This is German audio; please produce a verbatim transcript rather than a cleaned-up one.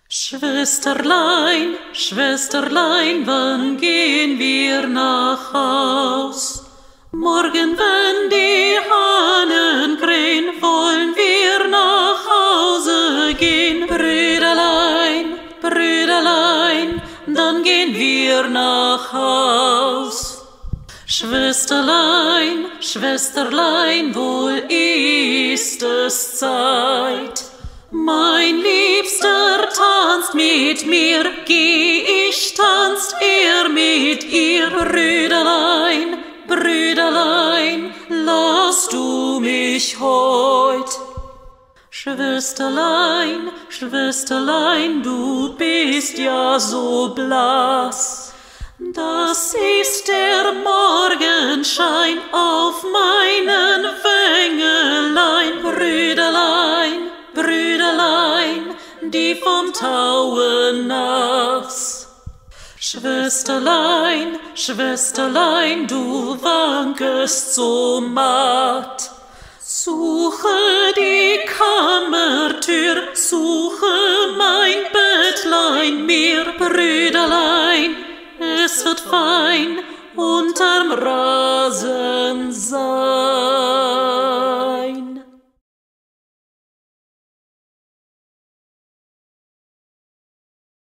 Schwesterlein, Schwesterlein, wann gehen wir nach Haus? Morgen, wenn die Hahnen krähen, wollen wir nach Hause gehen. Brüderlein, Brüderlein, dann gehen wir nach Haus. Schwesterlein, Schwesterlein, wohl ist es Zeit. Mein Liebster tanzt mit mir, geh ich, tanzt er mit ihr. Brüderlein, Brüderlein, lass du mich heut. Schwesterlein, Schwesterlein, du bist ja so blass. Das ist der Morgenschein auf meinen Wängelein. Brüderlein, Brüderlein, die vom Taue nass. Schwesterlein, Schwesterlein, du wankest so matt. Suche die Kammertür, suche mein Bettlein mir. Brüderlein, es wird fein unterm Rasen.